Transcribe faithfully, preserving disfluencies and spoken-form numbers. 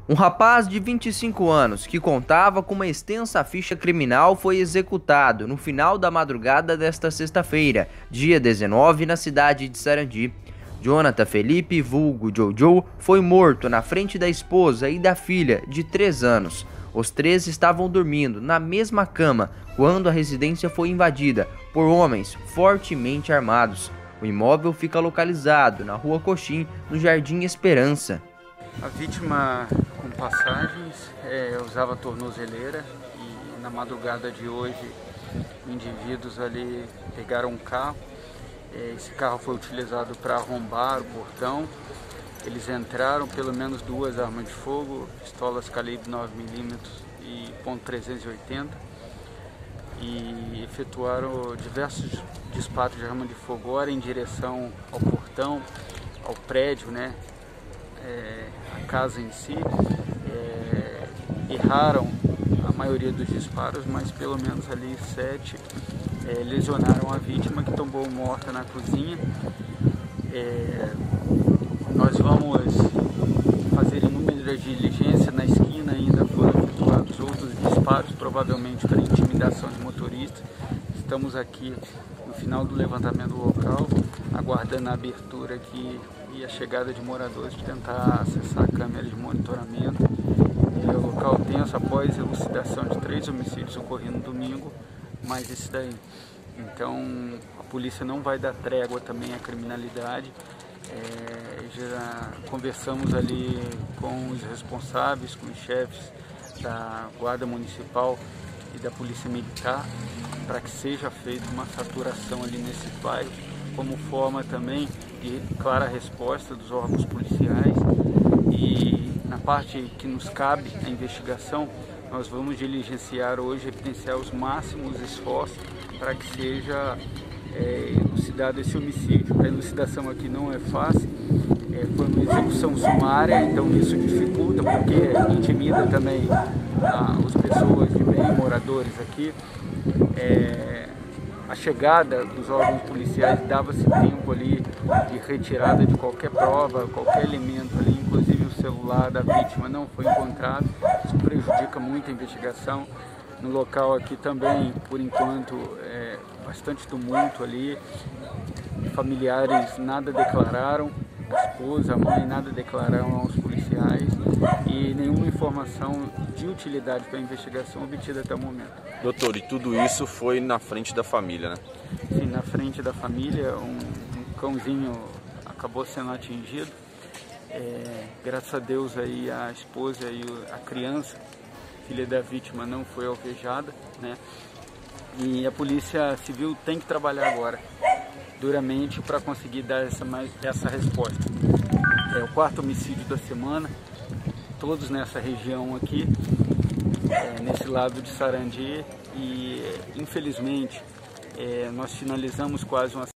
Um rapaz de vinte e cinco anos, que contava com uma extensa ficha criminal, foi executado no final da madrugada desta sexta-feira, dia dezenove, na cidade de Sarandi. Jonathan Felipe, vulgo Jojo, foi morto na frente da esposa e da filha, de três anos. Os três estavam dormindo na mesma cama quando a residência foi invadida por homens fortemente armados. O imóvel fica localizado na Rua Coxim, no Jardim Esperança. A vítima, com passagens, é, usava tornozeleira e na madrugada de hoje indivíduos ali pegaram um carro. É, esse carro foi utilizado para arrombar o portão. Eles entraram, pelo menos duas armas de fogo, pistolas calibre nove milímetros e ponto trezentos e oitenta, e efetuaram diversos disparos de arma de fogo, ora em direção ao portão, ao prédio, né? É, a casa em si. É, erraram a maioria dos disparos, mas pelo menos ali sete é, lesionaram a vítima, que tombou morta na cozinha. É, nós vamos fazer inúmeras diligências. Na esquina ainda foram efetuados outros disparos, provavelmente para intimidação de motorista. Estamos aqui no final do levantamento do local, aguardando a abertura aqui e a chegada de moradores para tentar acessar a câmera de monitoramento. É um local tenso após a elucidação de três homicídios ocorridos no domingo, mais esse daí. Então a polícia não vai dar trégua também à criminalidade. É, já conversamos ali com os responsáveis, com os chefes da Guarda Municipal e da Polícia Militar, para que seja feita uma saturação ali nesse bairro, como forma também de clara resposta dos órgãos policiais. E na parte que nos cabe a investigação, nós vamos diligenciar hoje, evidenciar os máximos esforços para que seja é, elucidado esse homicídio. A elucidação aqui não é fácil, é, foi uma execução sumária, então isso dificulta, porque intimida também ah, as pessoas de bem, moradores aqui. É, a chegada dos órgãos policiais dava-se tempo ali de retirada de qualquer prova, qualquer elemento ali, inclusive o celular da vítima não foi encontrado. Isso prejudica muito a investigação. No local aqui também, por enquanto, é bastante tumulto ali. Familiares nada declararam, a esposa, a mãe nada declararam aos policiais, e nenhuma informação de utilidade para a investigação obtida até o momento. Doutor, e tudo isso foi na frente da família, né? Sim, na frente da família, um, um cãozinho acabou sendo atingido. É, graças a Deus aí a esposa e a criança, filha da vítima, não foi alvejada, né? E a Polícia Civil tem que trabalhar agora duramente para conseguir dar essa, essa resposta. É o quarto homicídio da semana, todos nessa região aqui, é, nesse lado de Sarandi, e infelizmente é, nós finalizamos quase uma